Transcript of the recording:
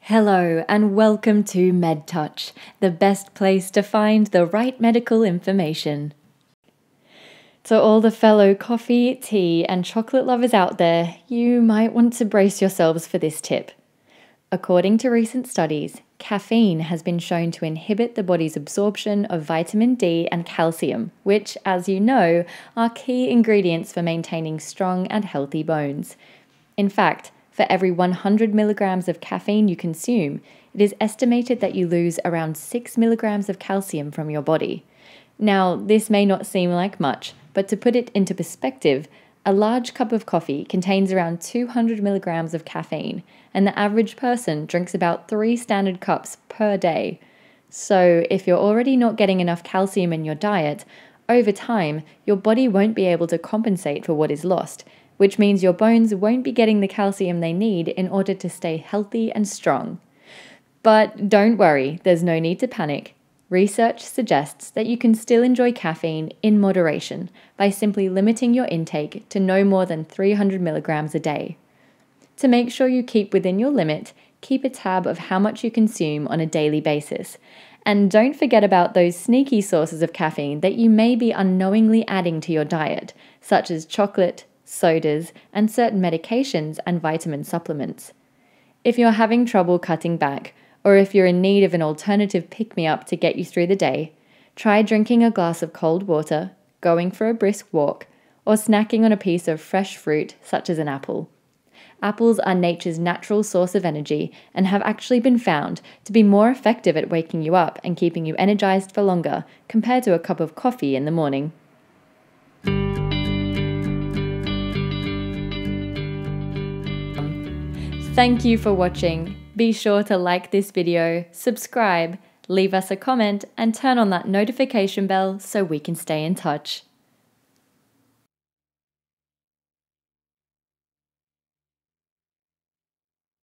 Hello and welcome to MedTouch, the best place to find the right medical information. To all the fellow coffee, tea, and chocolate lovers out there, you might want to brace yourselves for this tip. According to recent studies, caffeine has been shown to inhibit the body's absorption of vitamin D and calcium, which, as you know, are key ingredients for maintaining strong and healthy bones. In fact, for every 100 milligrams of caffeine you consume, it is estimated that you lose around 6 milligrams of calcium from your body. Now, this may not seem like much, but to put it into perspective, a large cup of coffee contains around 200 milligrams of caffeine, and the average person drinks about 3 standard cups per day. So, if you're already not getting enough calcium in your diet, over time, your body won't be able to compensate for what is lost, which means your bones won't be getting the calcium they need in order to stay healthy and strong. But don't worry, there's no need to panic. Research suggests that you can still enjoy caffeine in moderation by simply limiting your intake to no more than 300 milligrams a day. To make sure you keep within your limit, keep a tab of how much you consume on a daily basis. And don't forget about those sneaky sources of caffeine that you may be unknowingly adding to your diet, such as chocolate, sodas, and certain medications and vitamin supplements. If you're having trouble cutting back, or if you're in need of an alternative pick-me-up to get you through the day, try drinking a glass of cold water, going for a brisk walk, or snacking on a piece of fresh fruit such as an apple. Apples are nature's natural source of energy and have actually been found to be more effective at waking you up and keeping you energized for longer compared to a cup of coffee in the morning. Thank you for watching. Be sure to like this video, subscribe, leave us a comment, and turn on that notification bell so we can stay in touch.